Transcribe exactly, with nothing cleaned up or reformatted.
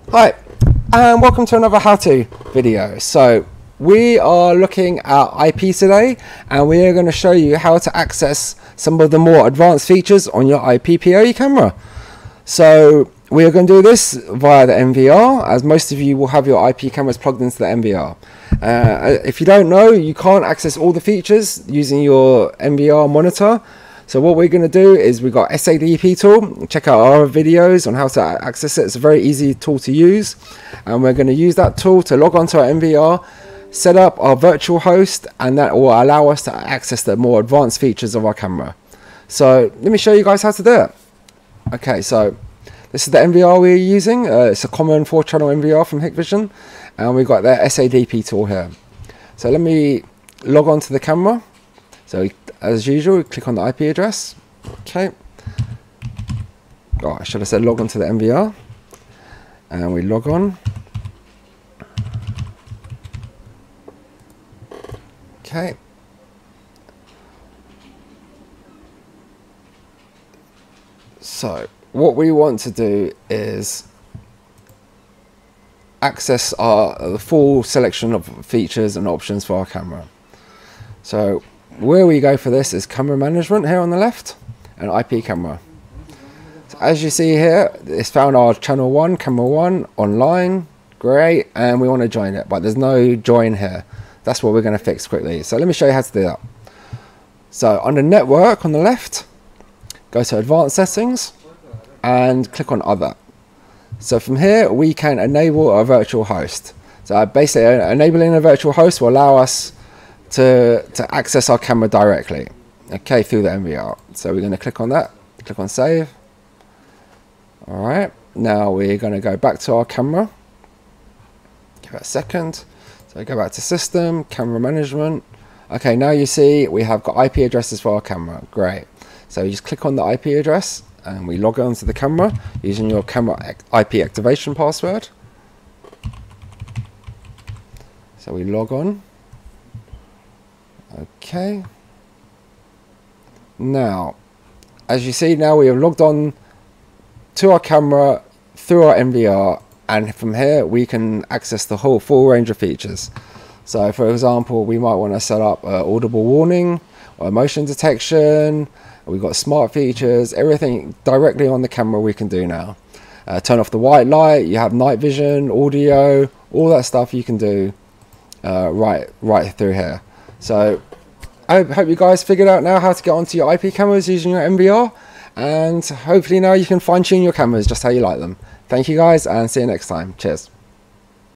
Hi, and welcome to another how-to video. So we are looking at I P today, and we are going to show you how to access some of the more advanced features on your I P P O E camera. So we are going to do this via the N V R, as most of you will have your I P cameras plugged into the N V R. Uh, if you don't know, you can't access all the features using your N V R monitor. So what we're going to do is we've got S A D P tool. Check out our videos on how to access it. It's a very easy tool to use, and we're going to use that tool to log onto our N V R, set up our virtual host, and that will allow us to access the more advanced features of our camera. So let me show you guys how to do it. Okay, so this is the N V R we're using. Uh, it's a common four channel N V R from Hikvision, and we've got the S A D P tool here. So let me log on to the camera. So as usual, we click on the I P address. Okay. Oh, I should have said log on to the N V R. And we log on. Okay. So what we want to do is access our the full selection of features and options for our camera. So where we go for this is camera management here on the left, and I P camera. So as you see here, it's found our channel one, camera one, online, great, and we want to join it, but there's no join here. That's what we're going to fix quickly. So let me show you how to do that. So under network on the left, go to advanced settings and click on other. So from here we can enable a virtual host. So basically enabling a virtual host will allow us to to access our camera directly, okay, through the N V R. So we're going to click on that, click on save. All right, now we're going to go back to our camera. Give it a second. So go back to system, camera management. Okay, now you see we have got I P addresses for our camera. Great. So you just click on the I P address and we log on to the camera using your camera I P activation password. So we log on. Okay, now as you see, now we have logged on to our camera through our N V R, and from here we can access the whole full range of features. So for example, we might want to set up uh, audible warning or motion detection. We've got smart features, everything directly on the camera we can do now. Uh, turn off the white light, you have night vision, audio, all that stuff you can do uh, right right through here. So I hope you guys figured out now how to get onto your I P cameras using your N V R, and hopefully now you can fine tune your cameras just how you like them. Thank you guys, and see you next time. Cheers.